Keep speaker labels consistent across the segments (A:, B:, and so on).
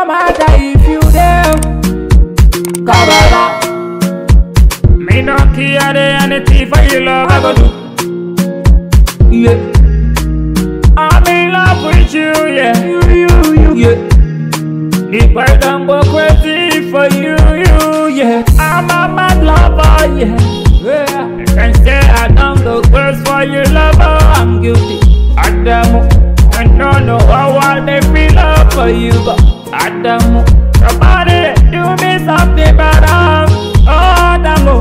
A: no matter if you there, Kabbalah.
B: Me no care anything for your love I go do.
A: Yeah,
B: I'm in love with you, yeah.
A: you, yeah.
B: The burden go crazy for you,
A: Yeah,
B: I'm a mad lover, yeah.
A: yeah.
B: You can say I don't go close for your lover.
A: I'm guilty.
B: Adamu, I don't know how they feel up for you, but Adamu, somebody do me something better. Oh, Adamu,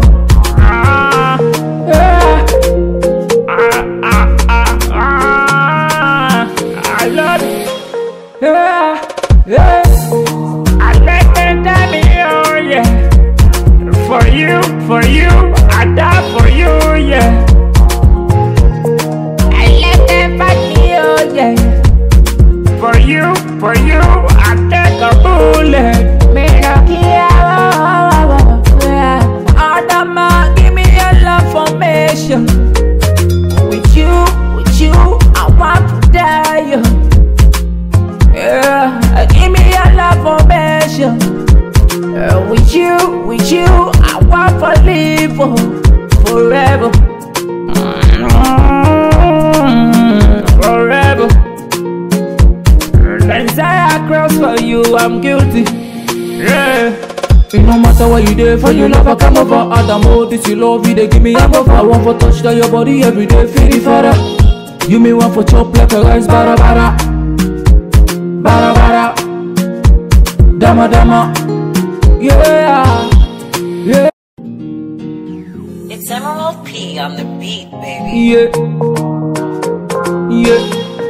A: Yeah,
B: I love you.
A: yeah, yeah.
B: I let them tell me, oh yeah. For you, I die for you, yeah.
A: I let them fight me, oh yeah.
B: For you, I take a bullet.
A: Me no care. Adama, give me your love formation. With you, I want to die. Yeah, give me your love formation. With you, I want to live forever.
B: Forever.
A: Ronsay, I cross for you, I'm guilty.
B: Yeah.
A: It no matter what you do for your love, I come over. Adamo, this you love you, they give me hangover. I want for touch down your body every day, feel it father. You me want for chop like a rice, bara bara, bara bara, dama dama, yeah, yeah,
C: It's Emerald P on the beat, baby.
A: yeah, yeah,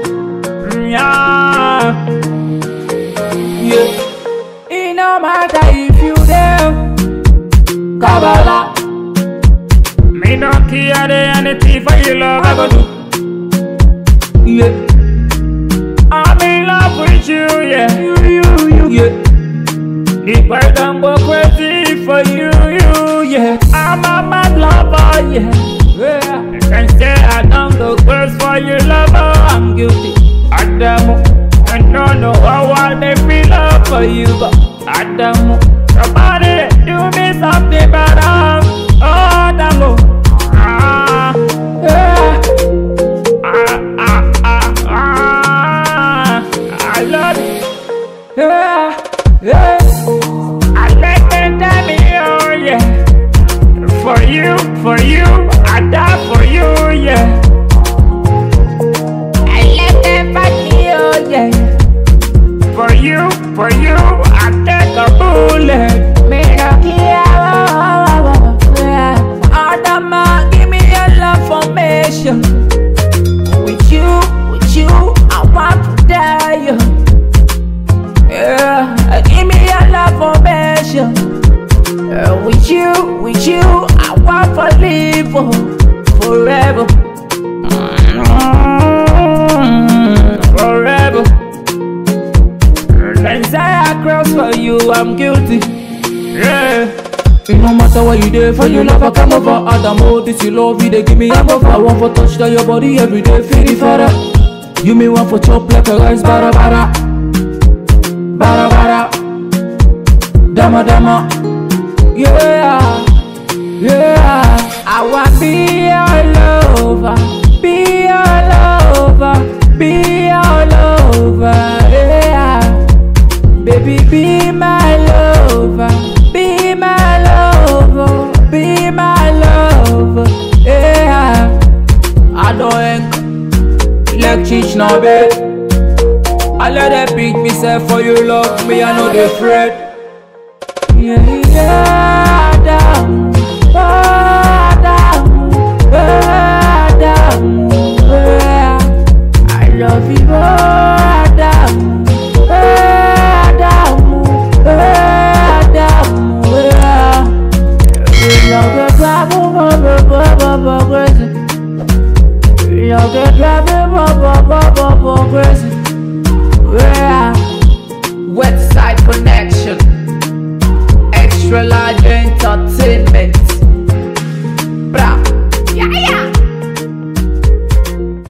B: Yeah.
A: yeah. It no matter if you there, Kabbalah.
B: Me no care anything for your love I go do.
A: Yeah,
B: I'm in love with you, yeah.
A: yeah,
B: The burden go crazy for you,
A: yeah,
B: I'm a mad lover, yeah.
A: yeah.
B: You can say I don't go close for your lover.
A: I'm guilty.
B: Adamu, I don't know how they feel up for you, but Adamu, somebody do me something better. Oh, Adamu,
A: Yeah,
B: I love you.
A: yeah, yeah.
B: I let them tell me, oh yeah. For you, I die for you, yeah.
A: I let them fight me, oh yeah.
B: For you, I take a bullet.
A: Me no care. Adama, give me your love formation. With you, I want to die. Yeah, give me your love formation. With you, I want to live forever.
B: Forever.
A: Ronsay, I cross for you, I'm guilty.
B: Yeah.
A: It no matter what you do for your love, I come over. Adamo, this you love you, they give me hangover. I want for touch down your body every day, feel it father. You me want for chop like a rice, bara bara, bara bara, dama dama, yeah, yeah. I want be your lover, be your lover, be your lover, yeah. Baby, be my lover, be my lover, be my lover, yeah. I don't ain't like cheech now, babe. I let them pick myself for you, love me, I know they afraid. Yeah, yeah, Adam, Adam, Adam, yeah. I love you, Adam, Adam, Adam, yeah. You love the trouble, crazy. You love the trouble, crazy. Yeah. Website connection, extra large entertainment.